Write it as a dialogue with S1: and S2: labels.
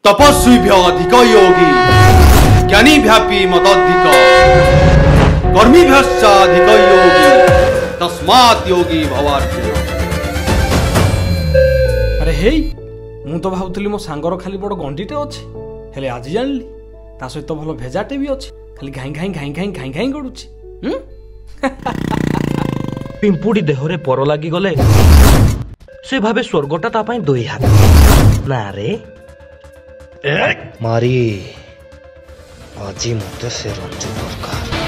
S1: तपस्वीभ्यधिक योगी ज्ञानी व्यापी मदधिक कर्मीभ्यश्चाधिक योगी तस्मात् योगी भवार्जुन।
S2: अरे हे मु तो भावुली मो सांगर खाली बड़ गंडीटे अच्छे हेले आज जानिली ता सहित भल भेजाटे भी अच्छे खाली घाई घाई घाई घाई घाई घाई गड़ुची।
S3: पिंपुड़ी देहरे पर लगी गले से भावे स्वर्गटा ता पई दुई हाथ ना रे मारी आजी मते से रंजू दरकार।